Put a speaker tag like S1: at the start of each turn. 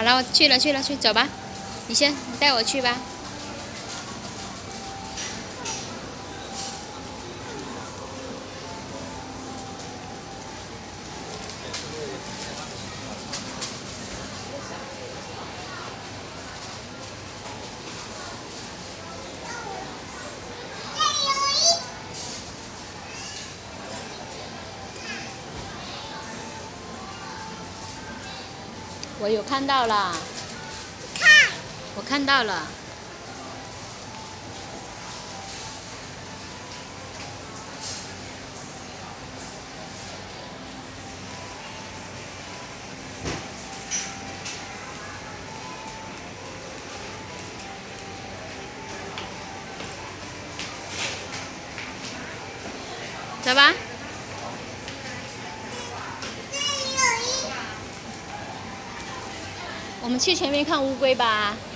S1: 好了，我去了，去走吧。你带我去吧。我有看到了，我看到了。走吧。我们去前面看乌龟吧。